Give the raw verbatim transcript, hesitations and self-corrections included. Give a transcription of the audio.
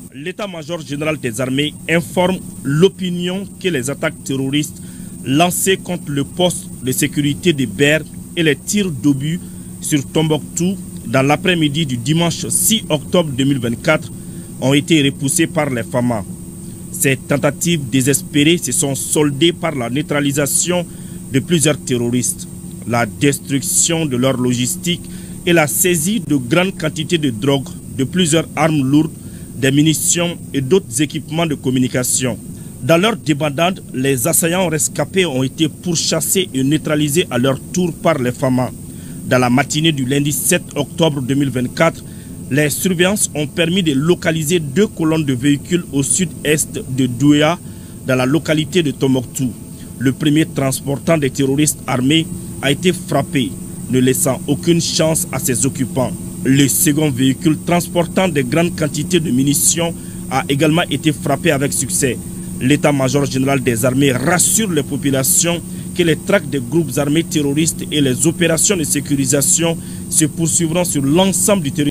L'état-major général des armées informe l'opinion que les attaques terroristes lancées contre le poste de sécurité de Ber et les tirs d'obus sur Tombouctou dans l'après-midi du dimanche six octobre deux mille vingt-quatre ont été repoussées par les Famas. Ces tentatives désespérées se sont soldées par la neutralisation de plusieurs terroristes, la destruction de leur logistique et la saisie de grandes quantités de drogue, de plusieurs armes lourdes, des munitions et d'autres équipements de communication. Dans leur débandade, les assaillants rescapés ont été pourchassés et neutralisés à leur tour par les Famas. Dans la matinée du lundi sept octobre deux mille vingt-quatre, les surveillances ont permis de localiser deux colonnes de véhicules au sud-est de Douéa, dans la localité de Tombouctou. Le premier transportant des terroristes armés a été frappé, ne laissant aucune chance à ses occupants. Le second véhicule transportant de grandes quantités de munitions a également été frappé avec succès. L'état-major général des armées rassure les populations que les traques des groupes armés terroristes et les opérations de sécurisation se poursuivront sur l'ensemble du territoire.